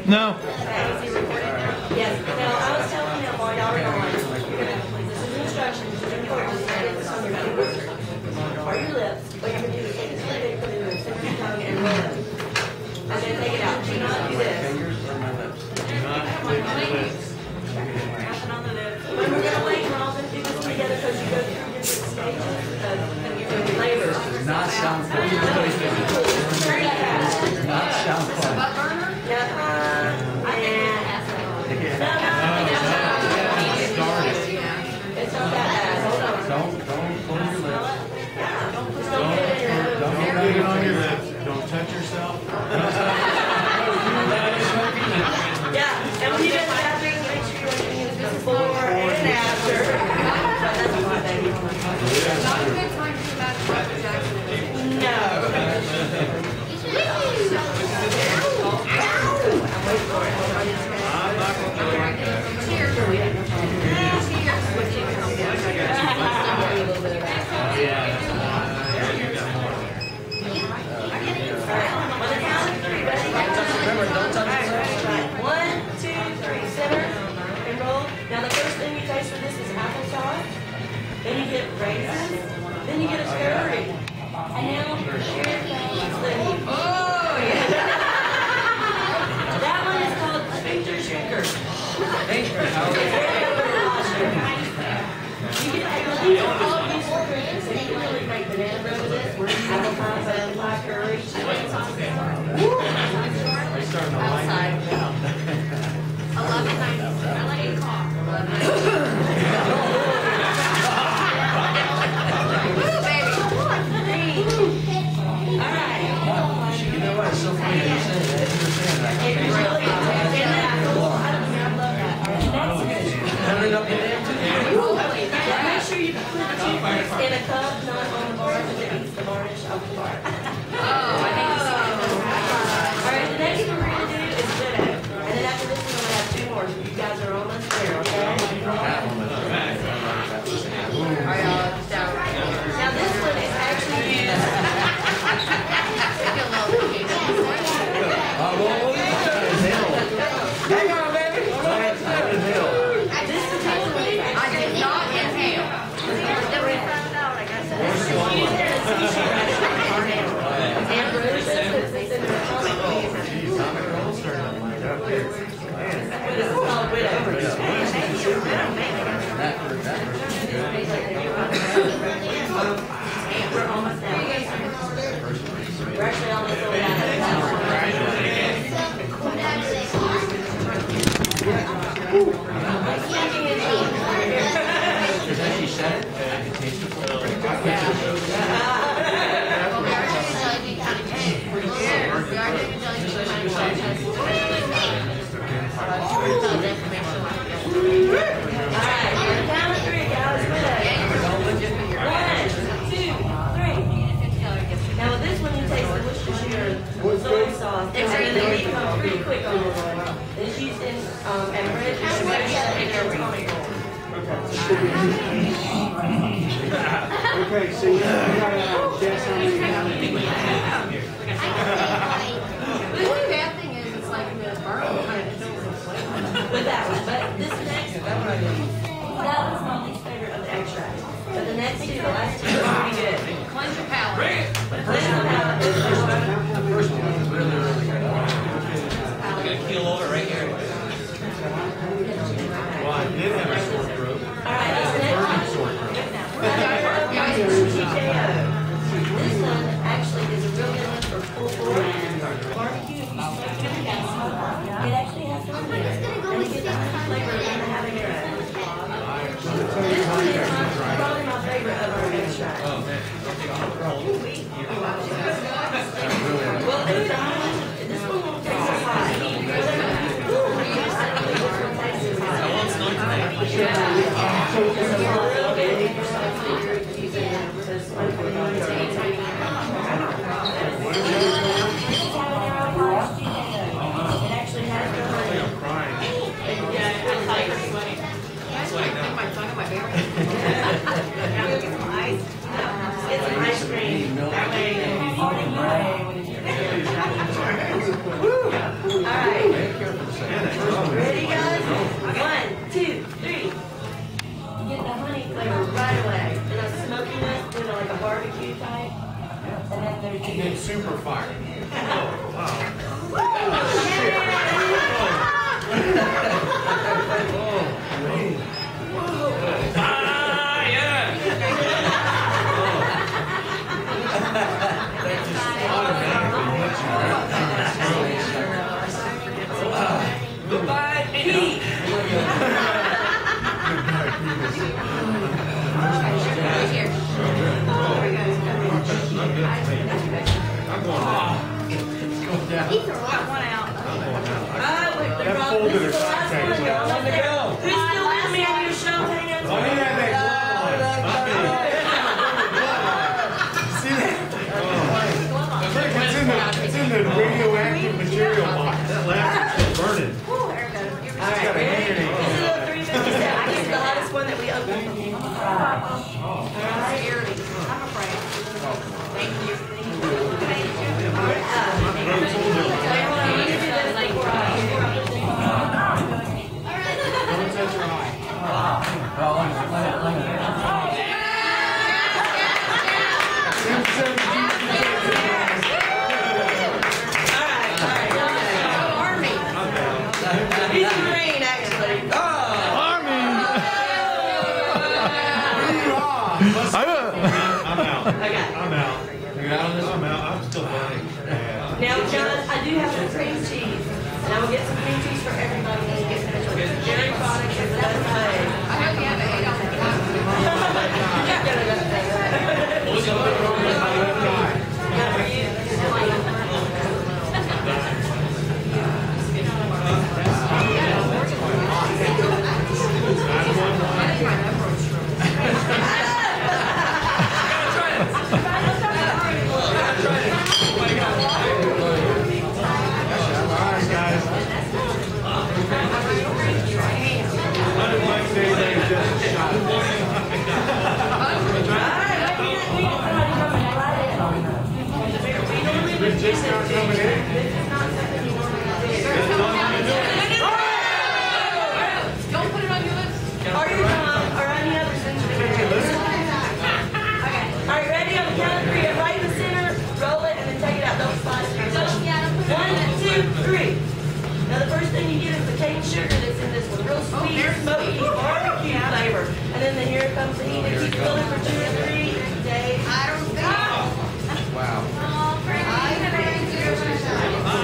No. Okay, is he recording now? Yes. Now, I was telling him while y'all were on, you're going to, this is instructions, you're going to get this on your fingers or your lips. What you're going to do is take this little put it in the center of your tongue and roll it. And then take it out. Do not do this. When we're going to wait, we're all going to do this together because you go through different stages of your flavors. Not sound fun. Not sound fun. It's not that bad. Hold on. Don't pull your lips. Don't Get it on your lips. Don't touch yourself. Yeah, and when you go to the bathroom, make sure you're using this before and after. That's a lot, baby. Not a good time to go back to Michael Jackson. No. I'm not going to do it. Cheers. Remember, don't touch yourself. 1, 2, 3, center and roll. Now the first thing you taste for this is applesauce. Then you get raisins. Then you get a scurry. And now oh yeah. That one is called sphincter shrinker. You can these are all these for drinks. So you can really make banana bread with this. Apple pie, butterfly curry. Outside. 11.90. I like a cough. 11.90. Woo, baby. All right. You know what? It's so funny that you said that. You're saying that. If you really I love that. All right. Next. Turn it up in there too. Make sure you put the toothpicks in a cup, not on the bar, because it eats the varnish off the bar. Oh, I need to see it. Alright, the next one we're going to do is widow. And then after this, we're going to have 2 more. So you guys are almost there, okay? Now this one is actually Hang on, baby. this is actually I did not inhale. then we found out, like I said. This is used in a sushi restaurant. Ambrosia, they send their comic books. This is called widow. We're almost down. We're actually almost over Because as she said it, I could taste Alright, on the count of 3, guys, widow. 1, 2, 3. Now with this one, you taste the Worcestershire soy sauce. It's really become pretty quick on this one. It's used in Ambrosia and your comic roll. Okay, so you gotta guess how many. The only bad thing is it's like the bourbon kind of kills the flavor. With that one, but this next one, that was my least favorite of the extract. But the next 2, the last 2 are pretty good. Cleanse your palate. Cleanse the palate. the first one was really, really good. We're gonna keel over right here. Well, I did have a sore throat. Alright, this next one. Sore throat. TKO. This one actually is a real super fire. Goodbye, Pete. These are one out. That folded or something. Who's still with me on your show hands? Oh, he had that glove on. See that? It's in the radioactive material box. That last is still burning. All right, ready? This is a 357. This is the hottest one that we opened. All right. I'm afraid. Thank you. All right. Wait, hold on. Let me do this before I put this on. Don't touch your eye. He's green, actually. I'm out. Okay. I'm out. I'm out. I'm still burning. Yeah. Now, John, I do have some cream cheese. And I will get some cream cheese for everybody when you get finished with it. Dairy products is the best way. I hope you have an 8 ounce glass. Got for you. Just not coming in. Don't put it on your lips. Or your tongue, or any other sensitive area. Okay. All right, ready? On the count of 3, right in the center, roll it, and then take it out. Don't spice it. 1, 2, 3. Now the first thing you get is the cane sugar that's in this one. Real sweet, smoky, barbecue flavor. And then here comes the heat. It keeps building for 2 or 3 days. I don't think. Wow. I think.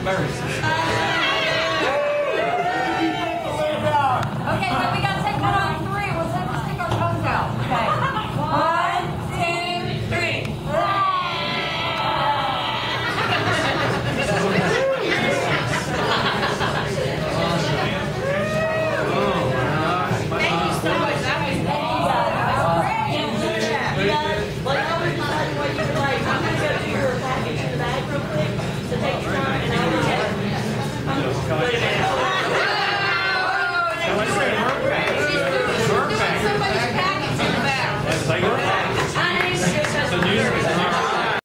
first. Okay, so we gotta take that on 3. We'll have to stick our tongues out. Okay. 1, 2, 3. Thank you so much. That was well, you always decide what you like. I'm gonna go do your package in the bag real quick. So take your time and I'll check. Wait a minute. Somebody's package in the back. That's like